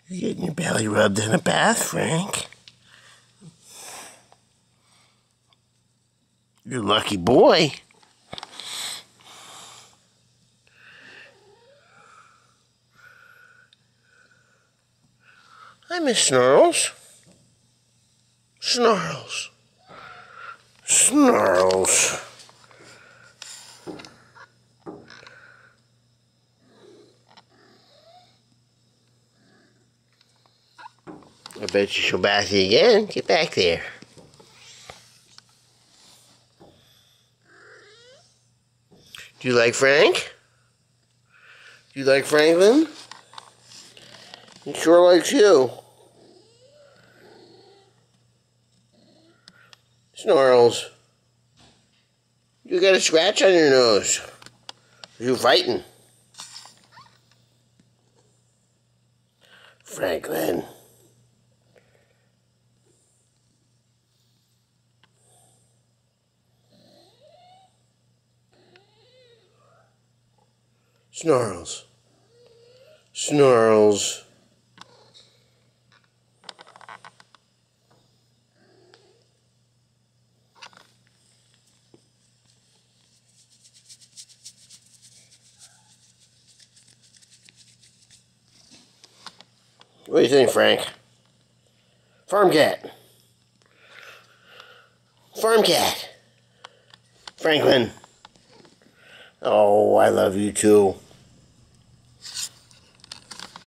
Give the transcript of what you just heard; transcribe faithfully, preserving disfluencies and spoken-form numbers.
You're getting your belly rubbed in a bath, Frank. You're a lucky boy. Hi, Miss Snarls. Snarls. Snarls. I bet you she'll bath you again. Get back there. Do you like Frank? Do you like Franklin? He sure likes you. Snarls. You got a scratch on your nose. You fighting? Franklin. Snarls. Snarls. What do you think, Frank? Farm cat. Farm cat. Franklin. Oh, I love you too.